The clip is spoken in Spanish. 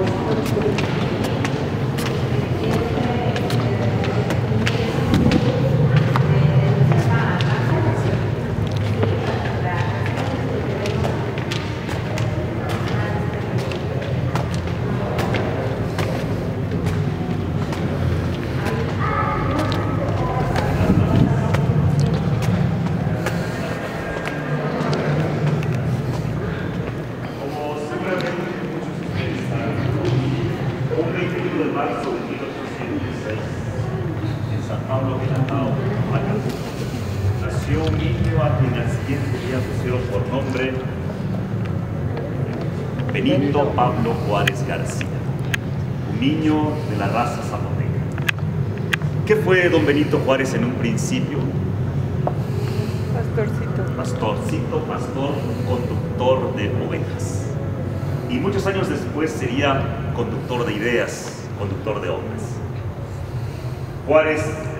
Nació un niño a quien al siguiente día pusieron por nombre Benito Pablo Juárez García, un niño de la raza zapoteca. ¿Qué fue don Benito Juárez en un principio? Pastorcito, pastor, conductor de ovejas. Y muchos años después sería conductor de ideas, conductor de hombres. Juárez